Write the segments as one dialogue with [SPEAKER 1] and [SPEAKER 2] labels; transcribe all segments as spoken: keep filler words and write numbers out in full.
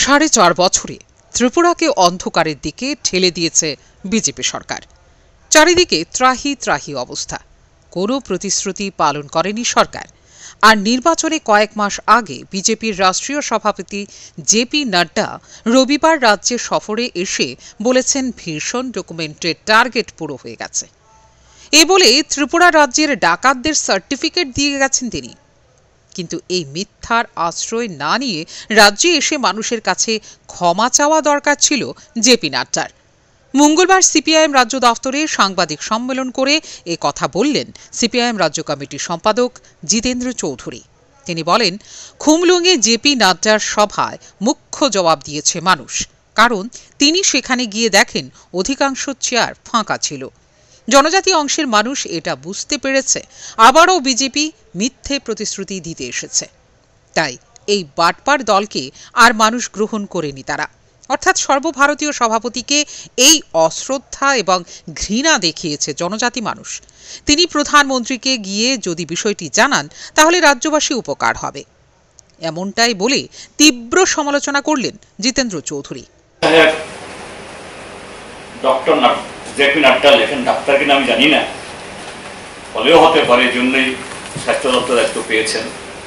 [SPEAKER 1] সাড়ে চার বছরে ত্রিপুরাকে অন্ধকারের দিকে ঠেলে দিয়েছে বিজেপি সরকার। চারিদিকে ত্রাহি ত্রাহি অবস্থা। কোনো প্রতিশ্রুতি পালন করেনি সরকার। আর নির্বাচনে কয়েক মাস আগে বিজেপির রাষ্ট্রীয় সভাপতি জেপি নাড্ডা রবিবার রাজ্যে সফরে এসে বলেছেন ভীষণ ডকুমেন্টের টার্গেট পুরো হয়ে গেছে। এ বলে ত্রিপুরা রাজ্যের ডাকাতদের সার্টিফিকেট দিয়ে গেছেন তিনি। কিন্তু এই মিথ্যার আশ্রয় না নিয়ে রাজ্যে এসে মানুষের কাছে ক্ষমা চাওয়া দরকার ছিল জেপি নাড্ডার। মঙ্গলবার সিপিআইএম রাজ্য দফতরে সাংবাদিক সম্মেলন করে এ কথা বললেন সিপিআইএম রাজ্য কমিটির সম্পাদক জিতেন্দ্র চৌধুরী। তিনি বলেন, খুমলুঙে জেপি নাড্ডার সভায় মুখ্য জবাব দিয়েছে মানুষ, কারণ তিনি সেখানে গিয়ে দেখেন অধিকাংশ চেয়ার ফাঁকা ছিল। জনজাতি অংশের মানুষ এটা বুঝতে পেরেছে আবারও বিজেপি মিথ্যে প্রতিশ্রুতি দিতে এসেছে। তাই এই বাটপার দলকে আর মানুষ গ্রহণ করেনি তারা। অর্থাৎ সর্বভারতীয় সভাপতিকে এই অশ্রদ্ধা এবং ঘৃণা দেখিয়েছে জনজাতি মানুষ। তিনি প্রধানমন্ত্রীকে গিয়ে যদি বিষয়টি জানান তাহলে রাজ্যবাসী উপকার হবে, এমনটাই বলে তীব্র সমালোচনা করলেন জিতেন্দ্র চৌধুরী।
[SPEAKER 2] ডক্টর জেপি নাড্ডা লেখেন ডাক্তার কিনা আমি জানি না, হলেও হতে পারে, জন্যই স্বাস্থ্য দপ্তর দায়িত্ব পেয়েছেন।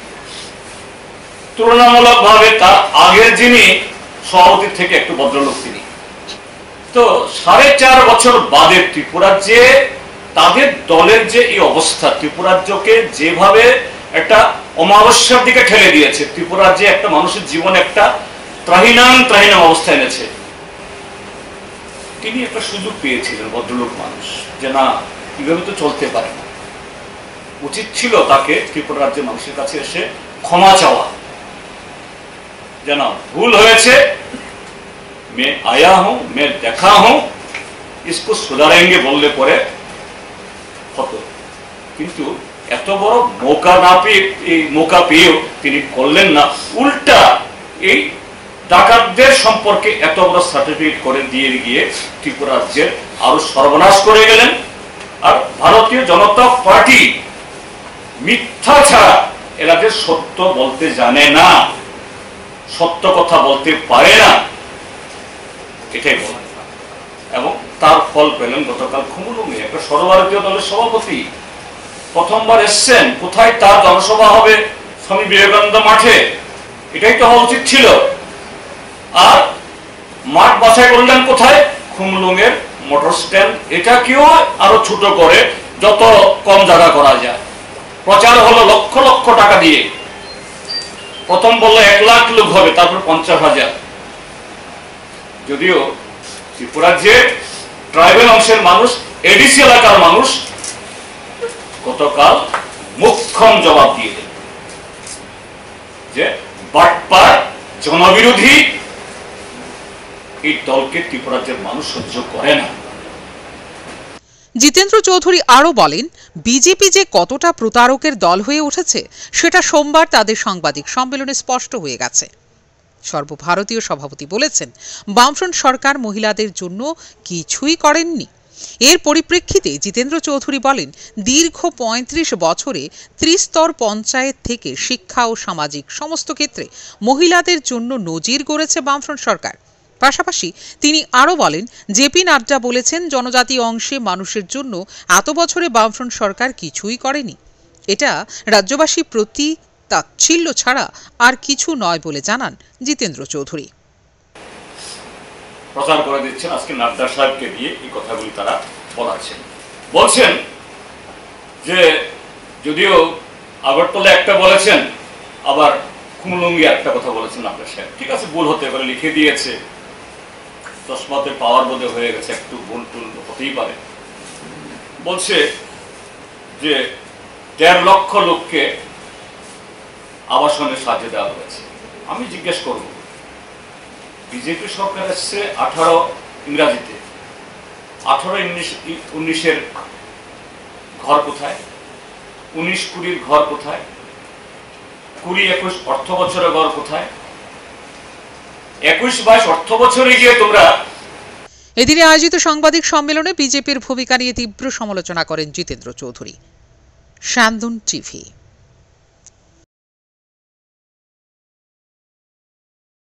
[SPEAKER 2] তুলনামূলক ভাবে তার আগের যিনি সভাপতি থেকে একটু ভদ্রলোক তিনি। তো সাড়ে চার বছর বাদে ত্রিপুরাজ্যে তাদের দলের যে এই অবস্থা, ত্রিপুরাজ্যকে যেভাবে একটা অমাবস্যার দিকে ঠেলে দিয়েছে, ত্রিপুরাজ্যে একটা মানুষের জীবনে একটা ত্রাহিনাম ত্রাহিনাম অবস্থা এনেছে, তিনি একটা সুযোগ পেয়েছিলেন ভদ্রলোক মানুষ, যে না কিভাবে তো চলতে পারে না। উচিত ছিল তাকে ত্রিপুরা রাজ্যের মানুষের কাছে এসে ক্ষমা চাওয়া, যে না ভুল হয়েছে, মে আয়া হুঁ, মে দেখা হুঁ, ইসকো সুধারেঙ্গে বললে পরে হতো। কিন্তু এত বড় মৌকা না পেয়ে, এই মৌকা পেয়েও তিনি করলেন না, উল্টা এই ডাকাতদের সম্পর্কে এত বড় সার্টিফিকেট করে দিয়ে গিয়ে ত্রিপুরা রাজ্যের আরো সর্বনাশ করে গেলেন। আর ভারতীয় জনতা পার্টি মিথ্যা ছাড়া এরাদের সত্য বলতে জানে না, সত্য কথা বলতে পারে না, এটাই বলেন। এবং তার ফল পেলেন গতকাল খুমলুঙে। একটা সর্বভারতীয় দলের সভাপতি প্রথমবার এসছেন, কোথায় তার জনসভা হবে? স্বামী বিবেকানন্দ মাঠে, এটাই তো হওয়া উচিত ছিল। আর মাঠ বাছাই করলেন কোথায়? খুমলুঙের মোটর স্ট্যান্ড। এটাকেও আরো ছোট করে যত কম জায়গা করা যায়। প্রচার হলো লক্ষ লক্ষ টাকা দিয়ে। প্রথম বললো এক লাখ লোক হবে, তারপর পঞ্চাশ হাজার। যদিও ত্রিপুরার যে ট্রাইবেল অংশের মানুষ, এডিসি এলাকার মানুষ গতকাল মুখ্যম জবাব দিয়ে দেন যে বাটপার জনবিরোধী এই দলকে ত্রিপুরাজ্যের মানুষ সহ্য করে না।
[SPEAKER 1] জিতেন্দ্র চৌধুরী আরও বলেন, বিজেপি যে কতটা প্রতারকের দল হয়ে উঠেছে সেটা সোমবার তাদের সাংবাদিক সম্মেলনে স্পষ্ট হয়ে গেছে। সর্বভারতীয় সভাপতি বলেছেন, বামফ্রন্ট সরকার মহিলাদের জন্য কিছুই করেননি। এর পরিপ্রেক্ষিতে জিতেন্দ্র চৌধুরী বলেন, দীর্ঘ পঁয়ত্রিশ বছরে ত্রিস্তর পঞ্চায়েত থেকে শিক্ষা ও সামাজিক সমস্ত ক্ষেত্রে মহিলাদের জন্য নজির গড়েছে বামফ্রন্ট সরকার। পাশাপাশি তিনি আরও বলেন, জেপি নাড্ডা বলেছেন জনজাতি অংশে মানুষের জন্য এত বছরে বামফ্রন্ট সরকার কিছুই করেনি। এটা রাজ্যবাসী প্রতি তাচ্ছিল্য ছাড়া আর কিছু নয় বলে জানান জিতেন্দ্র চৌধুরী।
[SPEAKER 2] প্রচার করে দিচ্ছেন, আজকে নাড্ডা সাহেবকে দিয়ে এই কথাগুলি তারা বলাচ্ছেন। বলছেন যে যদিও আগরতলা একটা বলেছেন, আবার খুমলুঙে একটা কথা বলেছেন নাড্ডা সাহেব। ঠিক আছে, ভুল হতে পারে, লিখে দিয়েছে, তসমাতে পাওয়ার বোধে হয়ে গেছে, একটু ভুল টুল হতেই পারে। বলছে যে দেড় লক্ষ লোককে আবাসনের সাহায্য দেওয়া হয়েছে। আমি জিজ্ঞেস করব, বিজেপি সরকার এসছে আঠারো ইংরাজিতে, আঠারো উনিশের ঘর কোথায়? উনিশ কুড়ির ঘর কোথায়? কুড়ি একুশ অর্থ বছরের ঘর কোথায়? একুশ বাইশ অর্থ বছরে গিয়ে তোমরা।
[SPEAKER 1] এদিনে আয়োজিত সাংবাদিক সম্মেলনে বিজেপির ভূমিকা নিয়ে তীব্র সমালোচনা করেন জিতেন্দ্র চৌধুরী। শান্তন টিভি।